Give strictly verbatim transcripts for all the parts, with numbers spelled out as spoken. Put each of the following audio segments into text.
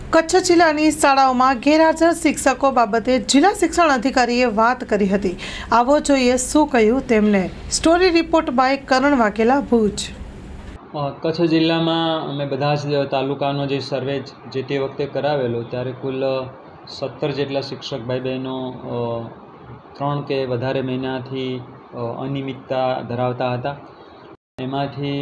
કચ્છ જિલ્લાની શાળાઓમાં ગેરહાજર શિક્ષકો બાબતે જિલ્લા શિક્ષણ અધિકારીએ વાત કરી હતી। આવો જોઈએ શું કહ્યું તેમણે। Story report by Karan Vaghela, Bhuj. Kutch જિલ્લામાં અમે બધા જ તાલુકાનો જે સર્વે જે તે વખતે કરાવેલો ત્યારે કુલ સત્તર જેટલા શિક્ષક ભાઈ બહેનો ત્રણ કે વધારે મહિનાથી અનિયમિતતા ધરાવતા હતા। એમાંથી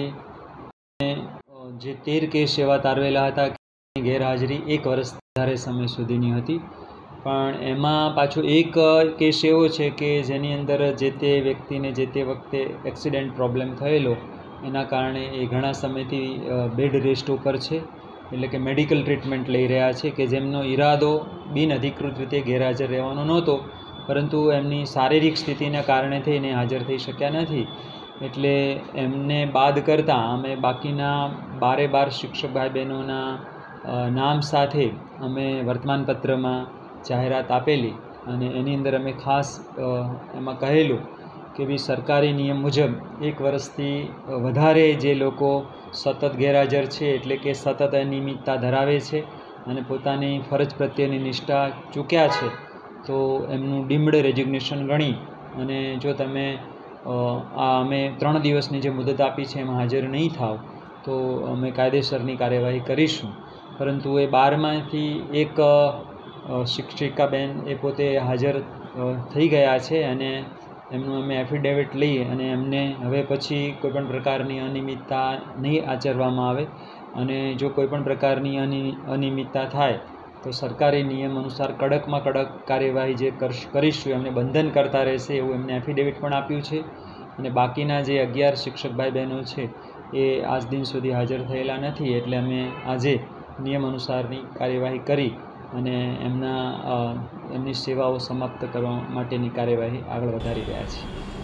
જે તેર કેસ એવા તારવેલા હતા કે ગેરહાજરી એક વર્ષ વધારે સમય સુધીની હતી, પણ એમાં પાછો એક કેસ એવો છે કે જેની અંદર જે તે વ્યક્તિને જે તે વખતે એક્સિડન્ટ પ્રોબ્લેમ થયેલો, એના કારણે એ ઘણા સમયથી બેડ રેસ્ટ ઉપર છે, એટલે કે મેડિકલ ટ્રીટમેન્ટ લઈ રહ્યા છે, કે જેમનો ઈરાદો બિનઅધિકૃત રીતે ગેરહાજર રહેવાનો નહોતો, પરંતુ એમની શારીરિક સ્થિતિના કારણે થઈને હાજર થઈ શક્યા નથી। એટલે એમને બાદ કરતાં અમે બાકીના બારે બાર શિક્ષક ભાઈ બહેનોના નામ સાથે અમે વર્તમાનપત્રમાં જાહેરાત આપેલી અને એની અંદર અમે ખાસ એમાં કહેલું કે ભાઈ સરકારી નિયમ મુજબ એક વર્ષથી વધારે જે લોકો સતત ગેરહાજર છે, એટલે કે સતત અનિયમિતતા ધરાવે છે અને પોતાની ફરજ પ્રત્યેની નિષ્ઠા ચૂક્યા છે, તો એમનું ડીમ્ડ રેઝિગ્નેશન ગણી અને જો તમે આ અમે ત્રણ દિવસની જે મુદત આપી છે એમાં હાજર નહીં થાવ તો અમે કાયદેસરની કાર્યવાહી કરીશું। પરંતુ એ બારમાંથી એક શિક્ષિકા બેન એ પોતે હાજર થઈ ગયા છે અને એમનું અમે એફિડેવિટ લઈ અને એમને હવે પછી કોઈપણ પ્રકારની અનિયમિતતા નહીં આચરવામાં આવે અને જો કોઈપણ પ્રકારની અનિ અનિયમિતતા થાય તો સરકારી નિયમ અનુસાર કડકમાં કડક કાર્યવાહી જે કરીશું, એમને બંધન કરતા રહેશે એવું એમને એફિડેવિટ પણ આપ્યું છે। અને બાકીના જે અગિયાર શિક્ષક ભાઈ બહેનો છે એ આજ દિન સુધી હાજર થયેલા નથી, એટલે અમે આજે નિયમ અનુસારની કાર્યવાહી કરી અને એમના એમની સેવાઓ સમાપ્ત કરવા માટેની કાર્યવાહી આગળ વધારી રહ્યા છીએ।